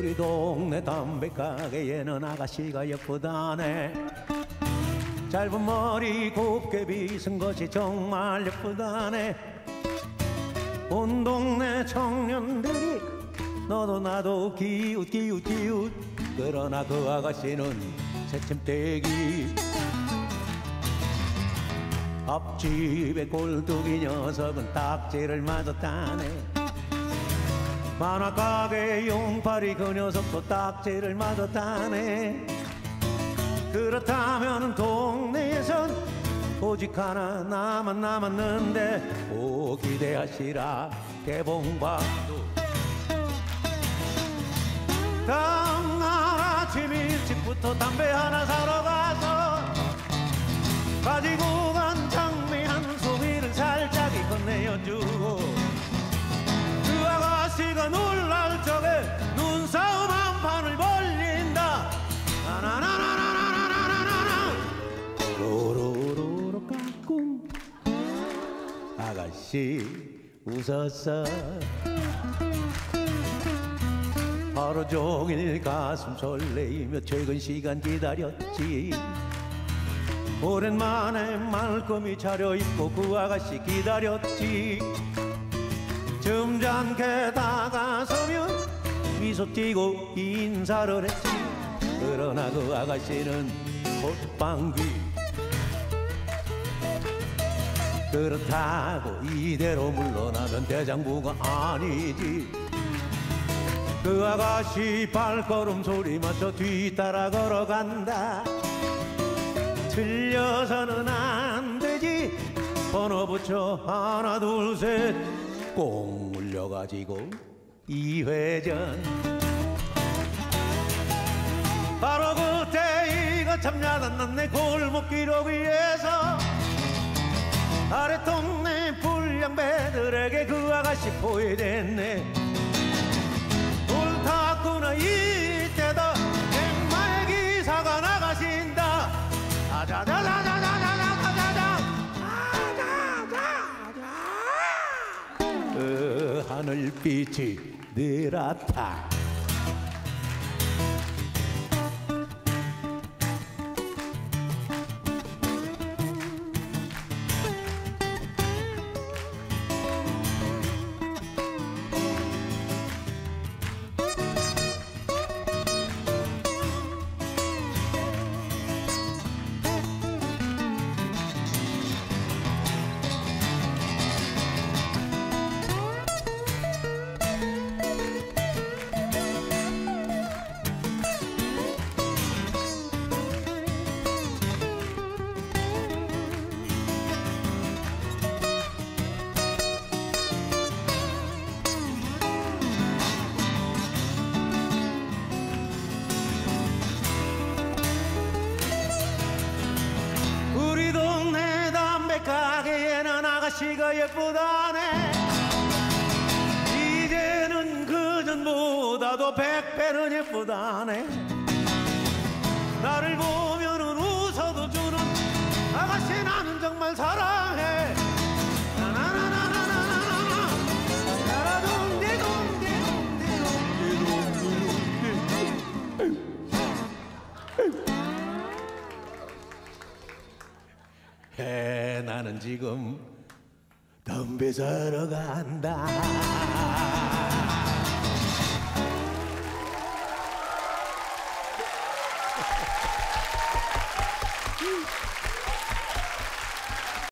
우리 동네 담배가게에는 아가씨가 예쁘다네. 짧은 머리 곱게 빗은 것이 정말 예쁘다네. 온 동네 청년들이 너도 나도 기웃. 그러나 그 아가씨는 새침대기. 앞집의 꼴뚜기 녀석은 딱지를 맞았다네. 만화가게 용팔이 그 녀석도 딱지를 맞았다네. 그렇다면 동네에선 오직 하나 나만 남았는데, 오 기대하시라 개봉박도. 다음날 아침 일찍부터 담배 하나 사러 가서 가지고 간 장미 한 송이를 살짝 건네여주고, 그 아가씨가 놀랄 적에 눈싸움 한 판을 벌린다. 나나나나나나나나나나 로로로로 까꿍. 아가씨 웃었어. 하루 종일 가슴 설레이며 퇴근 시간 기다렸지. 오랜만에 말끔히 차려입고 그 아가씨 기다렸지. 점잖게 다가서면 미소 띠고 인사를 했지. 그러나 그 아가씨는 콧방귀. 그렇다고 이대로 물러나면 대장부가 아니지. 그 아가씨 발걸음 소리 맞춰 뒤따라 걸어간다. 틀려서는 안 되지. 번호 붙여 하나 둘 셋 꽁 울려가지고 2회전. 바로 그때 이거 참 야단났네. 골목길 위에서 아래 동네 불량배들에게 그 아가씨 포위됐네. 옳다구나 이때도 백마의 기사가 나가신다. 하늘빛이 늘었다. 가게에는 아가씨가 예쁘다네. 이제는 그전보다도 100배는 예쁘다네. 나를 보면은 웃어도 주는 아가씨 나는 정말 사랑해. 나나나나나나나나 나는 지금 담배 사러 간다.